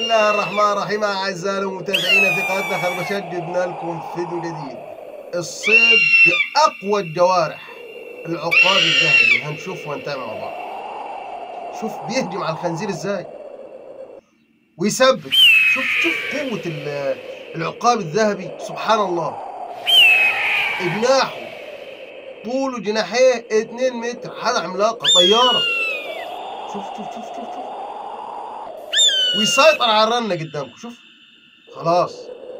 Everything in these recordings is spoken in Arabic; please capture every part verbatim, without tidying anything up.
الله الرحمن الرحيم. أعزائي المتابعين في قناتنا خربشات، جبنا لكم فيديو جديد. الصيد بأقوى الجوارح، العقاب الذهبي. هنشوف ونتابع مع بعض. شوف بيهجم على الخنزير ازاي ويثبت. شوف شوف قوة العقاب الذهبي، سبحان الله. جناحه طوله جناحيه اتنين متر، حاجة عملاقة، طيارة. شوف شوف شوف شوف شوف ويسيطر على الرنة قدامكم. شوف خلاص،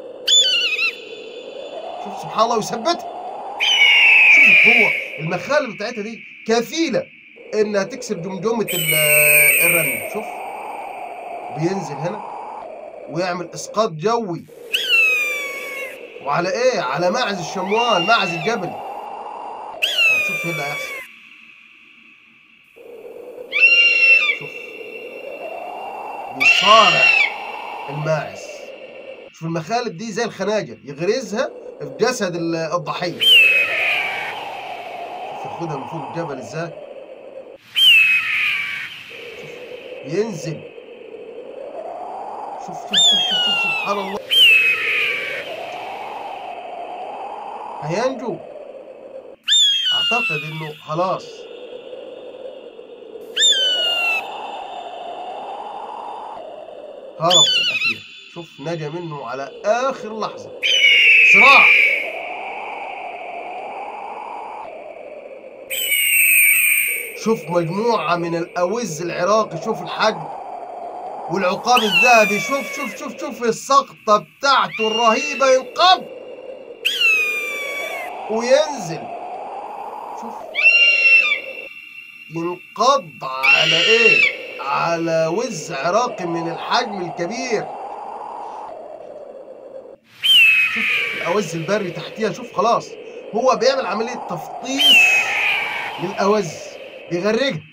شوف سبحان الله، ويثبتها. شوف القوة، المخالب بتاعتها دي كفيلة انها تكسر جمجمة الرنة. شوف بينزل هنا ويعمل اسقاط جوي، وعلى ايه؟ على معز الشموال، معز الجبل. هنشوف ايه اللي هيحصل. شوف بيصارع الماعز. شوف المخالب دي زي الخناجر، يغرزها في جسد الضحية. شوف ياخدها من فوق الجبل ازاي. شوف ينزل. شوف شوف شوف شوف, شوف سبحان الله. هينجو. اعتقد انه خلاص. هرب في الاخير. شوف نجا منه على اخر لحظة. صراع. شوف مجموعة من الاوز العراقي، شوف الحجم والعقاب الذهبي. شوف شوف شوف شوف السقطة بتاعته الرهيبة. ينقض وينزل. شوف ينقض على ايه؟ على وز عراقي من الحجم الكبير. شوف الاوز البري تحتيها. شوف خلاص، هو بيعمل عملية تفطيس للاوز، بيغرقها.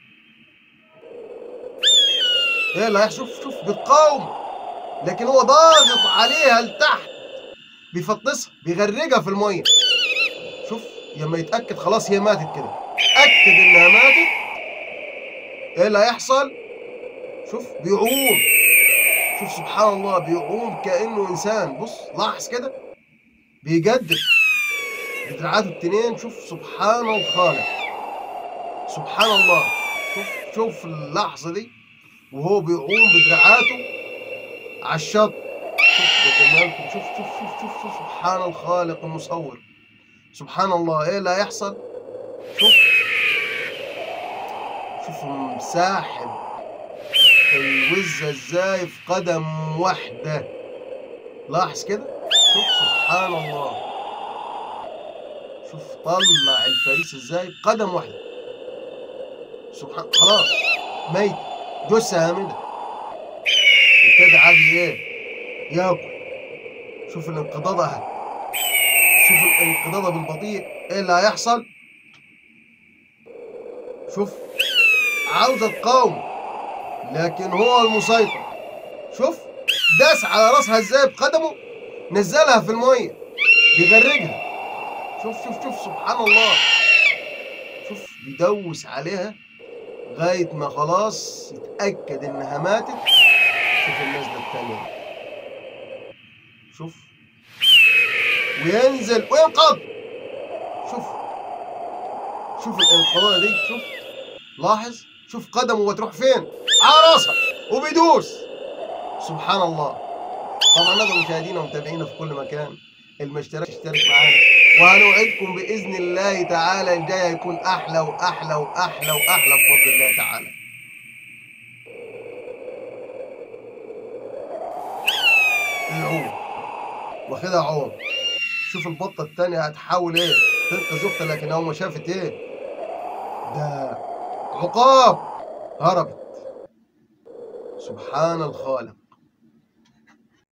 ايه اللي هيحصل؟ شوف شوف بتقاوم، لكن هو ضاغط عليها لتحت، بيفطسها، بيغرقها في الميه. شوف لما يتاكد خلاص هي ماتت كده، اكد انها ماتت، ايه اللي هيحصل؟ شوف بيعوم. شوف سبحان الله، بيعوم كانه انسان. بص لاحظ كده، بيجدف بدراعاته التنين. شوف سبحان الخالق، سبحان الله. شوف شوف اللحظه دي وهو بيعوم بدراعاته على الشط. شوف جمالكم. شوف شوف شوف شوف شوف سبحان الخالق المصور، سبحان الله. ايه اللي هيحصل؟ شوف شوف مساحب الوزة ازاي في قدم واحدة. لاحظ كده. شوف سبحان الله. شوف طلع الفريسة ازاي بقدم واحدة. سبحان، خلاص ميت، جثة هامدة. ابتدى عادي ايه؟ ياكل. شوف الانقضاض اهي. شوف الانقضاض بالبطيء. ايه اللي هيحصل؟ شوف عاوزة تقاوم، لكن هو المسيطر. شوف داس على راسها ازاي بقدمه، نزلها في المية، بيغرقها. شوف شوف شوف سبحان الله. شوف بيدوس عليها لغاية ما خلاص يتأكد انها ماتت. شوف النزلة التانية. شوف وينزل وينقض. شوف شوف الانقضاض دي. شوف لاحظ. شوف قدمه وتروح فين؟ على راسها وبيدوس. سبحان الله. طبعا هذا مشاهدينا ومتابعينا في كل مكان، اللي ما اشتركش اشترك معانا، وهنوعدكم باذن الله تعالى الجاي هيكون احلى واحلى واحلى واحلى بفضل الله تعالى. العوم واخدها عوم. شوف البطه الثانيه هتحاول ايه؟ تنقذ اختها، لكن اول ما شافت ايه؟ ده عقاب، هربت. سبحان الخالق.